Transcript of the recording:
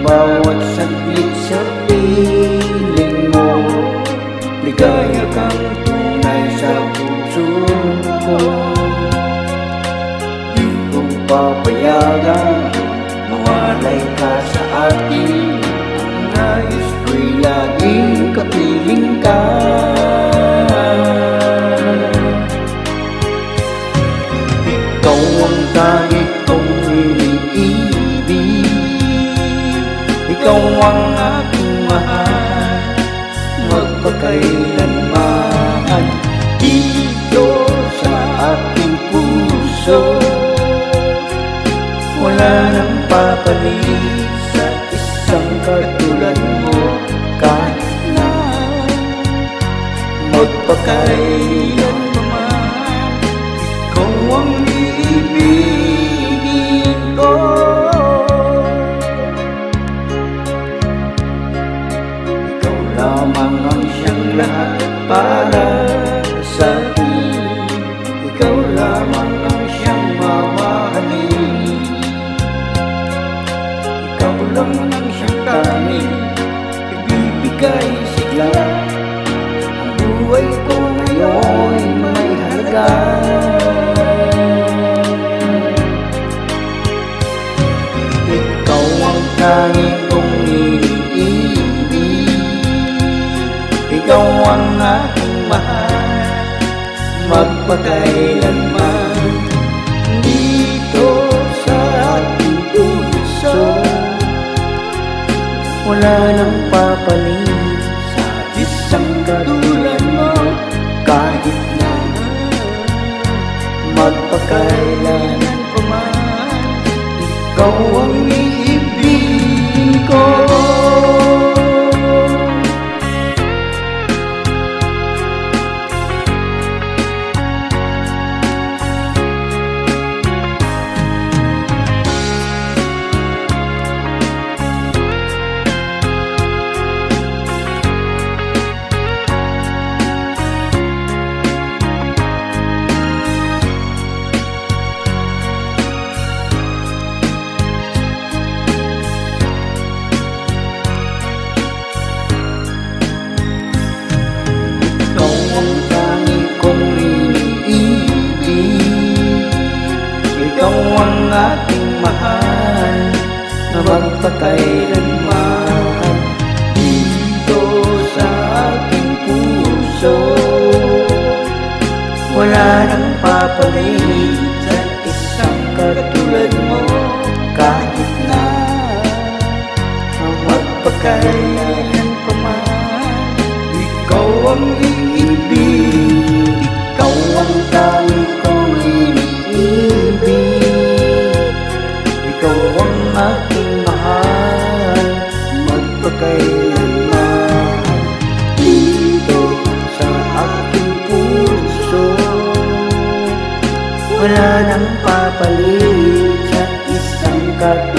bawat saglit sa piling mo. Ligaya kang tunay sa puso ko. Di ko papayagan mawalay ka sa akin. Ang nais ko'y laging kapiling ka. Ikaw ang tangi kong iniibig. Ikaw ang aking mahal, magpakailanman. Dito sa aking puso, wala nang papalit sa isang katulad mo. Kahit na magpakailanman, ikaw ang iibigin ko. Ikaw lamang ang siyang lahat para sa akin. Ikaw lamang ang siyang mamahalin. Ikaw lang ang siyang tanging ibibigay sigla. Ang buhay ko ngayon may halaga. Ikaw ang tanging kong iniibig. Ikaw ang aking mahal, magpakailanman. Dito sa ating puso, wala nang papalit sa isang katulad mo. Kahit na magpakailanman pa man, ikaw ang iibigin ko. Ikaw ang aking mahal, na magpakailanman. Dito sa aking puso, wala nang papalit sa isang katulad mo. Kahit na magpakailan pa man, ikaw ang iibig. Ikaw ang tanging kong iniibig. Ikaw ang aking mahal, magpakailanman. Dito sa aking puso, wala nang papalit sa isang katulad